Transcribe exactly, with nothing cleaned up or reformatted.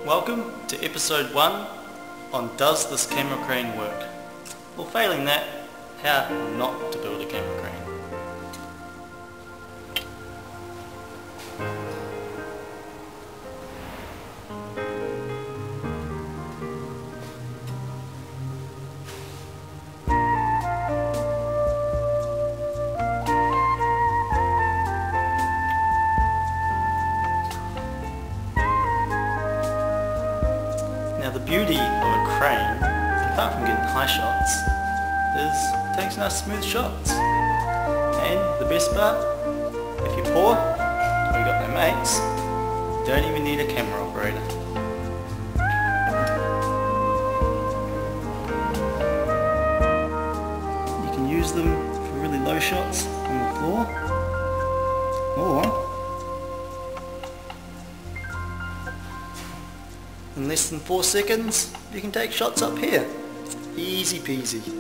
Welcome to episode one on Does This Camera Crane Work? Or failing that, how not to build a camera crane. Now the beauty of a crane, apart from getting high shots, is it takes nice smooth shots. And the best part, if you're poor or you got no mates, you don't even need a camera operator. You can use them for really low shots on the floor, or in less than four seconds, you can take shots up here. Easy peasy.